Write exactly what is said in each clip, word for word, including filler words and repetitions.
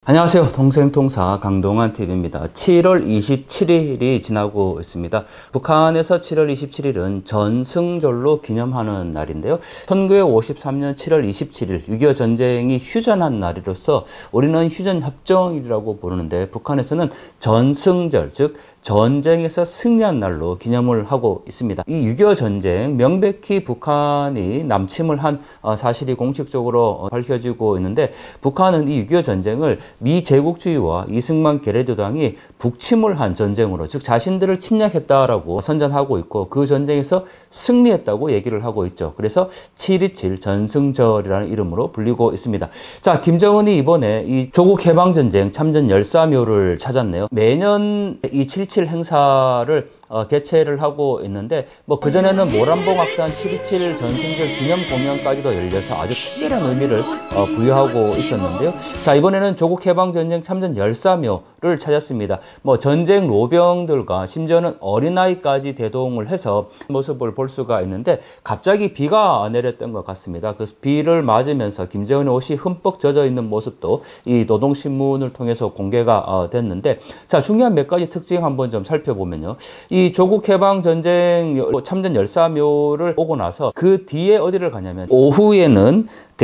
안녕하세요. 동생통사 강동환 티비입니다. 칠월 이십칠일이 지나고 있습니다. 북한에서 칠월 이십칠일은 전승절로 기념하는 날인데요. 천구백오십삼년 칠월 이십칠일 육이오 전쟁이 휴전한 날이로서 우리는 휴전협정일이라고 부르는데, 북한에서는 전승절, 즉 전쟁에서 승리한 날로 기념을 하고 있습니다. 이 육이오 전쟁, 명백히 북한이 남침을 한 사실이 공식적으로 밝혀지고 있는데, 북한은 이 육이오 전쟁을 미제국주의와 이승만 게레드당이 북침을 한 전쟁으로, 즉 자신들을 침략했다라고 선전하고 있고, 그 전쟁에서 승리했다고 얘기를 하고 있죠. 그래서 칠이칠 전승절이라는 이름으로 불리고 있습니다. 자, 김정은이 이번에 이 조국 해방전쟁 참전 열사묘를 찾았네요. 매년 이 칠이칠 행사를 어, 개최를 하고 있는데, 뭐 그전에는 모란봉악단 칠이칠 전승절 기념 공연까지도 열려서 아주 특별한 의미를 어, 부여하고 있었는데요. 자, 이번에는 조국 해방전쟁 참전 열사묘를 찾았습니다. 뭐 전쟁 노병들과 심지어는 어린아이까지 대동을 해서 모습을 볼 수가 있는데, 갑자기 비가 내렸던 것 같습니다. 그 비를 맞으면서 김정은의 옷이 흠뻑 젖어 있는 모습도 이 노동신문을 통해서 공개가 어, 됐는데, 자, 중요한 몇 가지 특징 한번 좀 살펴보면요. 이 이 조국 해방 전쟁 참전 열사묘를 오고 나서 그 뒤에 어디를 가냐면, 오후에는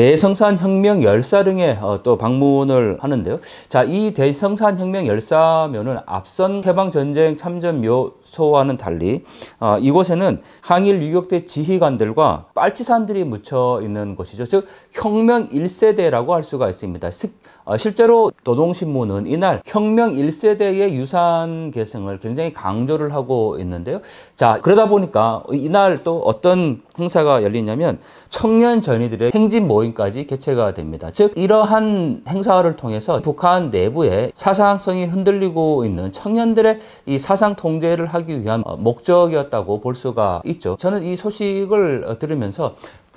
대성산혁명 열사릉에 어, 또 방문을 하는데요. 자, 이 대성산혁명 열사묘는 앞선 해방전쟁 참전묘소와는 달리 어, 이곳에는 항일 유격대 지휘관들과 빨치산들이 묻혀 있는 곳이죠. 즉 혁명 일 세대라고 할 수가 있습니다. 어, 실제로 노동신문은 이날 혁명 일 세대의 유산 계승을 굉장히 강조를 하고 있는데요. 자, 그러다 보니까 이날 또 어떤 행사가 열리냐면 청년 전위들의 행진 모임까지 개최가 됩니다. 즉 이러한 행사를 통해서 북한 내부의 사상성이 흔들리고 있는 청년들의 이 사상 통제를 하기 위한 목적이었다고 볼 수가 있죠. 저는 이 소식을 들으면서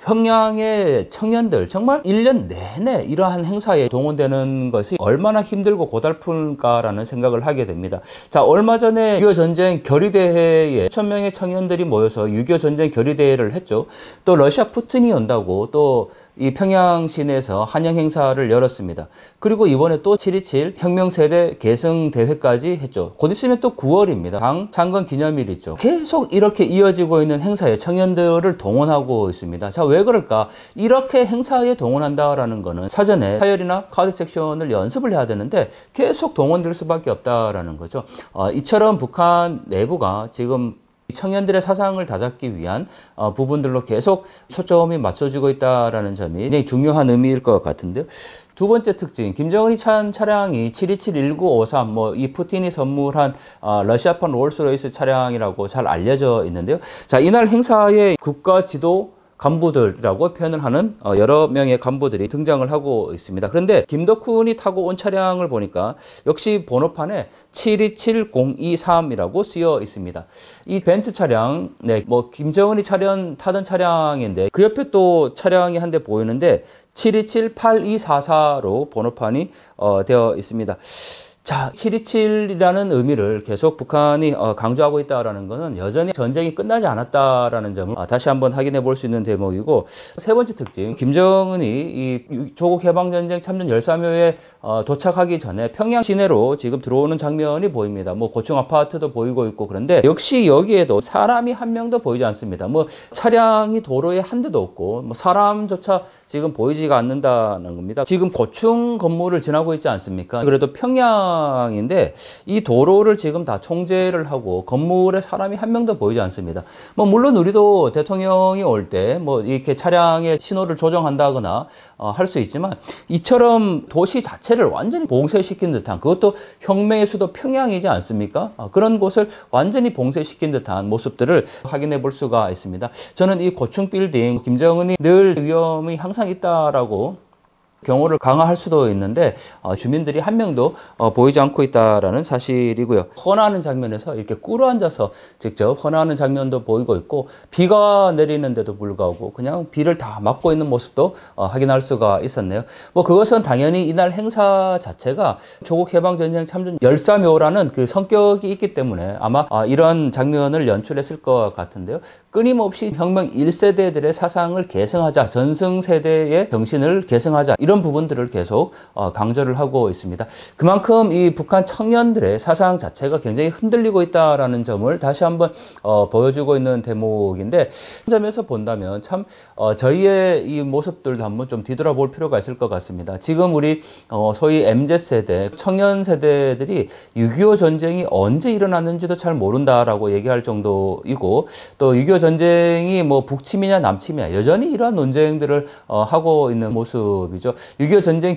평양의 청년들 정말 일 년 내내 이러한 행사에 동원되는 것이 얼마나 힘들고 고달플까라는 생각을 하게 됩니다. 자, 얼마 전에 육이오 전쟁 결의대회에 천 명의 청년들이 모여서 육이오 전쟁 결의대회를 했죠. 또 러시아 푸틴이 온다고 또 이 평양 시내에서 환영 행사를 열었습니다. 그리고 이번에 또 칠이칠 혁명세대 계승대회까지 했죠. 곧 있으면 또 구월입니다. 당 창건 기념일이죠. 계속 이렇게 이어지고 있는 행사에 청년들을 동원하고 있습니다. 자, 왜 그럴까? 이렇게 행사에 동원한다라는 거는 사전에 서열이나 카드 섹션을 연습을 해야 되는데 계속 동원될 수밖에 없다라는 거죠. 어, 이처럼 북한 내부가 지금 청년들의 사상을 다잡기 위한 어, 부분들로 계속 초점이 맞춰지고 있다는 점이 굉장히 중요한 의미일 것 같은데요. 두 번째 특징, 김정은이 찬 차량이 칠이칠 일구오삼, 뭐 이 푸틴이 선물한 어, 러시아판 롤스로이스 차량이라고 잘 알려져 있는데요. 자, 이날 행사에 국가 지도 간부들이라고 표현을 하는 여러 명의 간부들이 등장을 하고 있습니다. 그런데 김덕훈이 타고 온 차량을 보니까 역시 번호판에 칠이칠공이삼이라고 쓰여 있습니다. 이 벤츠 차량, 네, 뭐 김정은이 차량 타던 차량인데 그 옆에 또 차량이 한 대 보이는데 칠이칠 팔이사사로 번호판이 어, 되어 있습니다. 자, 칠이칠이라는 의미를 계속 북한이 어, 강조하고 있다는 것은 여전히 전쟁이 끝나지 않았다라는 점을 어, 다시 한번 확인해 볼 수 있는 대목이고, 세 번째 특징, 김정은이 이 조국 해방전쟁 참전 열사묘에 어, 도착하기 전에 평양 시내로 지금 들어오는 장면이 보입니다. 뭐 고층 아파트도 보이고 있고, 그런데 역시 여기에도 사람이 한 명도 보이지 않습니다. 뭐 차량이 도로에 한 대도 없고, 뭐 사람조차 지금 보이지가 않는다는 겁니다. 지금 고층 건물을 지나고 있지 않습니까? 그래도 평양 인데 이 도로를 지금 다 통제를 하고 건물에 사람이 한 명도 보이지 않습니다. 뭐 물론 우리도 대통령이 올 때 뭐 이렇게 차량의 신호를 조정한다거나 어, 할 수 있지만, 이처럼 도시 자체를 완전히 봉쇄시킨 듯한, 그것도 혁명의 수도 평양이지 않습니까? 어, 그런 곳을 완전히 봉쇄시킨 듯한 모습들을 확인해 볼 수가 있습니다. 저는 이 고층 빌딩, 김정은이 늘 위험이 항상 있다라고 경호를 강화할 수도 있는데 어, 주민들이 한 명도 어, 보이지 않고 있다라는 사실이고요. 헌화하는 장면에서 이렇게 꿇어앉아서 직접 헌화하는 장면도 보이고 있고, 비가 내리는데도 불구하고 그냥 비를 다 막고 있는 모습도 어, 확인할 수가 있었네요. 뭐 그것은 당연히 이날 행사 자체가 조국 해방전쟁 참전 열사묘라는 그 성격이 있기 때문에 아마 어, 이런 장면을 연출했을 것 같은데요. 끊임없이 혁명 일 세대들의 사상을 계승하자, 전승세대의 정신을 계승하자, 이런 이런 부분들을 계속 어, 강조를 하고 있습니다. 그만큼 이 북한 청년들의 사상 자체가 굉장히 흔들리고 있다라는 점을 다시 한번 어, 보여주고 있는 대목인데, 그 점에서 본다면 참 어, 저희의 이 모습들도 한번 좀 뒤돌아볼 필요가 있을 것 같습니다. 지금 우리 어, 소위 엠지 세대, 청년 세대들이 육이오 전쟁이 언제 일어났는지도 잘 모른다라고 얘기할 정도이고, 또 육이오 전쟁이 뭐 북침이냐 남침이냐 여전히 이러한 논쟁들을 어, 하고 있는 모습이죠. 육이오 전쟁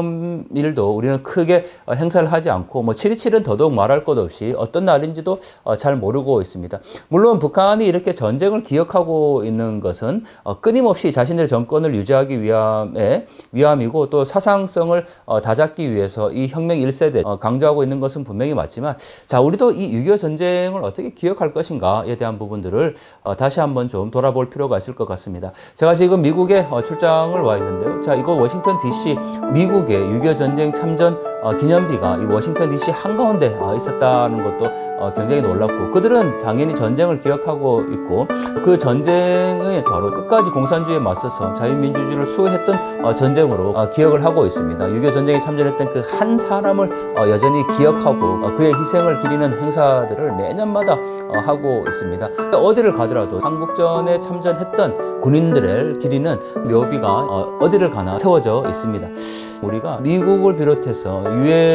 기념일도 우리는 크게 어, 행사를 하지 않고, 뭐 칠이칠은 더더욱 말할 것 없이 어떤 날인지도 어, 잘 모르고 있습니다. 물론 북한이 이렇게 전쟁을 기억하고 있는 것은 어, 끊임없이 자신들의 정권을 유지하기 위함에 위함이고, 또 사상성을 어, 다잡기 위해서 이 혁명 일 세대 어, 강조하고 있는 것은 분명히 맞지만, 자, 우리도 이 육이오 전쟁을 어떻게 기억할 것인가에 대한 부분들을 어, 다시 한번 좀 돌아볼 필요가 있을 것 같습니다. 제가 지금 미국에 어, 출장을 와 있는데요. 자, 이거 워싱턴 디씨 미국의 육이오 전쟁 참전 어, 기념비가 이 워싱턴 디씨 한가운데 어, 있었다는 것도 어, 굉장히 놀랍고, 그들은 당연히 전쟁을 기억하고 있고, 그 전쟁의 바로 끝까지 공산주의에 맞서서 자유민주주의를 수호했던 어, 전쟁으로 어, 기억을 하고 있습니다. 육이오 전쟁에 참전했던 그 한 사람을 어, 여전히 기억하고 어, 그의 희생을 기리는 행사들을 매년마다 어, 하고 있습니다. 어디를 가더라도 한국전에 참전했던 군인들을 기리는 묘비가 어, 어디를 가나 세워져 있습니다. 우리가 미국을 비롯해서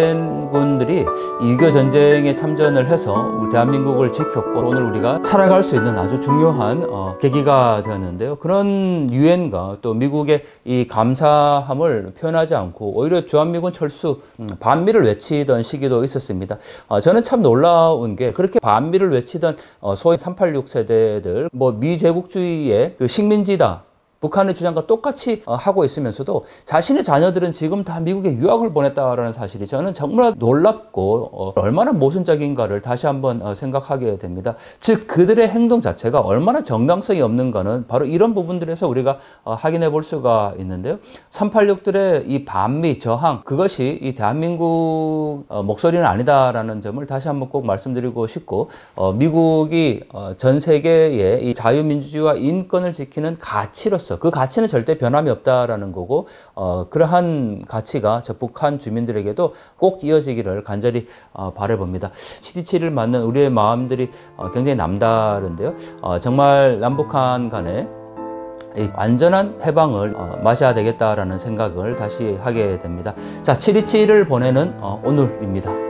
유엔군들이 육이오 전쟁에 참전을 해서 우리 대한민국을 지켰고, 오늘 우리가 살아갈 수 있는 아주 중요한 어, 계기가 되었는데요. 그런 유엔과 또 미국의 이 감사함을 표현하지 않고 오히려 주한미군 철수, 음, 반미를 외치던 시기도 있었습니다. 어, 저는 참 놀라운 게, 그렇게 반미를 외치던 어, 소위 삼팔육 세대들, 뭐 미제국주의의 그 식민지다, 북한의 주장과 똑같이 하고 있으면서도 자신의 자녀들은 지금 다 미국에 유학을 보냈다라는 사실이 저는 정말 놀랍고 어, 얼마나 모순적인가를 다시 한번 어, 생각하게 됩니다. 즉, 그들의 행동 자체가 얼마나 정당성이 없는가는 바로 이런 부분들에서 우리가 어, 확인해 볼 수가 있는데요. 삼팔육들의 이 반미 저항, 그것이 이 대한민국 어, 목소리는 아니다라는 점을 다시 한번 꼭 말씀드리고 싶고, 어, 미국이 어, 전 세계의 이 자유민주주의와 인권을 지키는 가치로서 그 가치는 절대 변함이 없다라는 거고, 어, 그러한 가치가 저 북한 주민들에게도 꼭 이어지기를 간절히 어, 바라봅니다. 칠이칠을 맞는 우리의 마음들이 어, 굉장히 남다른데요. 어, 정말 남북한 간에 이 완전한 해방을 어, 마셔야 되겠다라는 생각을 다시 하게 됩니다. 자, 칠이칠을 보내는 어, 오늘입니다.